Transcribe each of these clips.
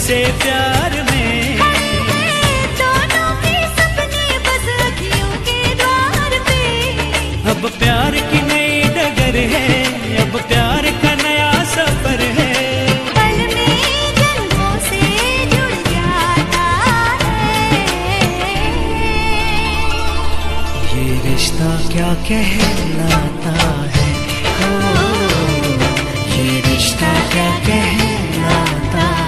से प्यार में। दोनों के सपने बस अखियों के द्वार पे। अब प्यार की नई डगर है, अब प्यार का नया सफर है। पल में जन्मों से जुड़ जाता है। ये रिश्ता क्या कहलाता है, ओ, ये रिश्ता क्या कहलाता है।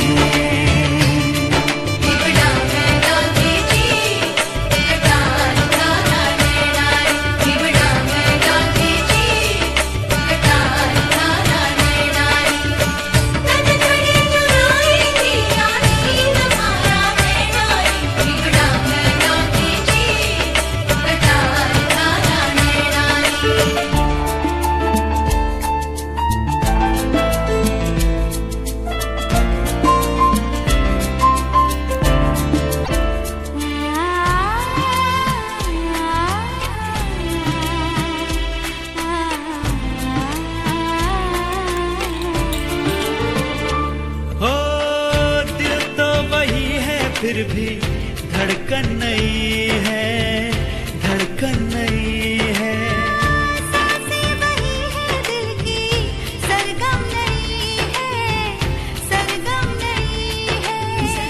फिर भी धड़कन नई है, धड़कन नई है। सांसें वही है दिल की, सरगम नई है, सरगम नई है।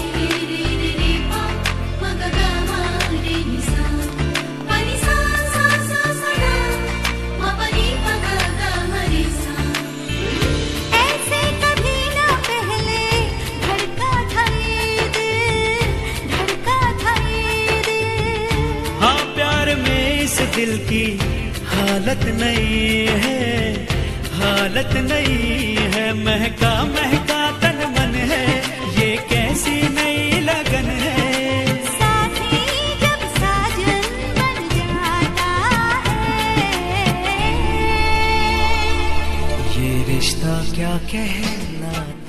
ऐसे कभी ना पहले धड़का था ये दिल, धड़का था ये दिल। हाँ, प्यार में इस दिल की हालत नई है, हालत नई है। महका महका तन मन है, ये कैसी नई लगन है। साथी जब साजन बन जाता है। ये रिश्ता क्या कहलाता